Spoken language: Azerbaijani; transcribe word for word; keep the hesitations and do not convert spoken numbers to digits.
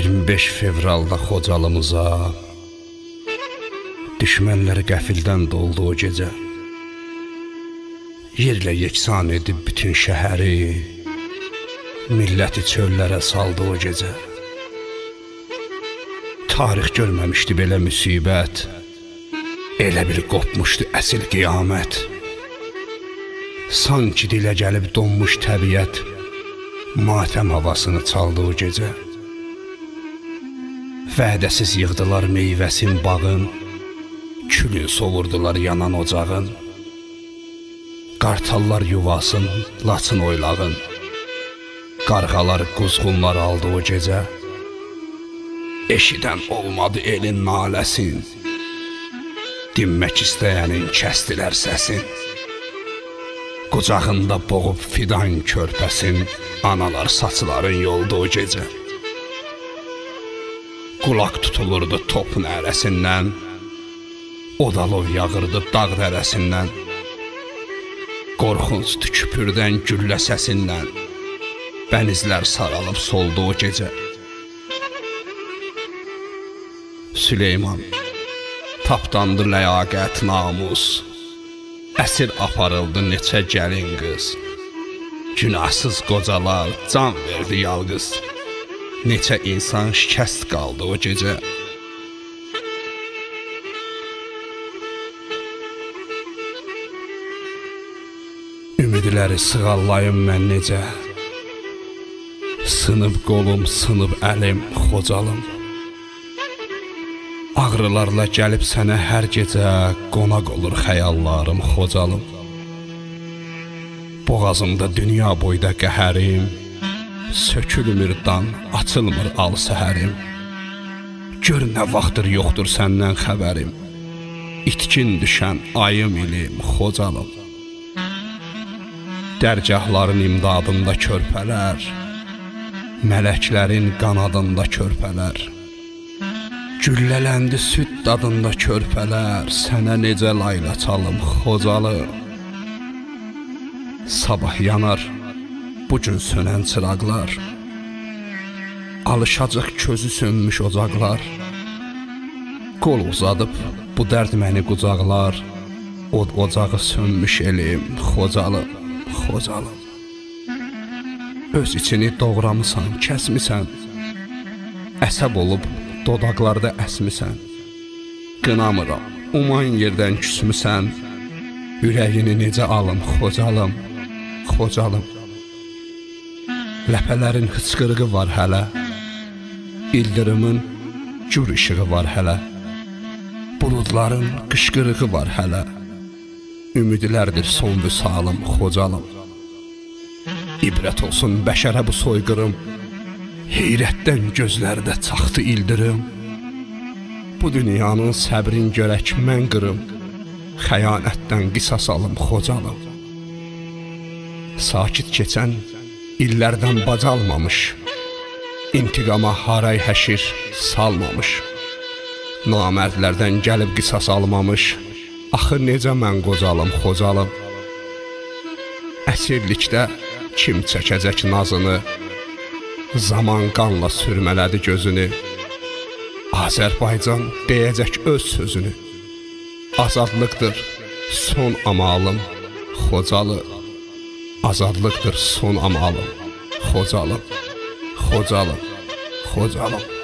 iyirmi beş fevralda Xocalımıza düşmənləri qəfildən doldu o gecə. Yerlə yeksan edib bütün şəhəri, milləti çöllərə saldı o gecə. Tarix görməmişdi belə müsibət, elə bir qopmuşdu əsil qiyamət. Sanki dilə gəlib donmuş təbiət, matəm havasını çaldı o gecə. Vədəsiz yığdılar meyvəsin bağın, külün sovurdular yanan ocağın. Qartallar yuvasın, laçın oylağın, qarğalar quzğunlar aldı o gecə. Eşidən olmadı elin naləsin, dinmək istəyənin kəstilər səsin. Qucağında boğub fidan körpəsin, analar saçların yoldu o gecə. Qulaq tutulurdu top nərəsindən, odalov yağırdı dağ dərəsindən. Qorxunc tüküpürdən güllə səsindən, bənizlər saralıb soldu o gecə. Süleyman, tapdandı ləyaqət namus, əsir aparıldı neçə gəlin qız. Günahsız qocalar can verdi yalqız, neçə insan şikəst qaldı o gecə. Ümidləri sığallayım mən necə, sınıb qolum, sınıb əlim, Xocalım. Ağrılarla gəlib sənə hər gecə qonaq olur xəyallarım, Xocalım. Boğazımda dünya boyda qəhərim, sökülmür dan, açılmır al səhərim. Gör nə vaxtdır yoxdur səndən xəbərim, itkin düşən ayım ilim, Xocalım. Dərgahların imdadında körpələr, mələklərin qanadında körpələr. Güllələndi süd dadında körpələr, sənə necə layla çalım, Xocalım. Sabah yanar, bugün sönən çıraqlar, alışacaq közü sönmüş ocaqlar. Qol uzadıb bu dərd məni qucaqlar, od ocağı sönmüş elim, Xocalım, Xocalım. Öz içini doğramısan, kəsmisən, əsəb olub dodaqlarda əsmisən. Qınamıram, uman yerdən küsmüsən, ürəyini necə alım, Xocalım, Xocalım. Ləpələrin hıçqırığı var hələ, ildırımın gür işığı var hələ, buludların qışqırığı var hələ. Ümidlərdir son vüsalım, Xocalım. İbrət olsun bəşərə bu soyqırım, heyrətdən gözlərdə çaxdı ildırım. Bu dünyanın səbrin görək mən qırım, xəyanətdən qisas alım, Xocalım. Sakit keçən illərdən bacalmamış, intiqama haray həşir salmamış. Namərdlərdən gəlib qisas almamış, axı necə mən qocalım, Xocalım. Əsirlikdə kim çəkəcək nazını, zaman qanla sürmələdi gözünü. Azərbaycan deyəcək öz sözünü, azadlıqdır son amalım, Xocalım. Azadlıqdır son amalım, Xocalım, Xocalım, Xocalım.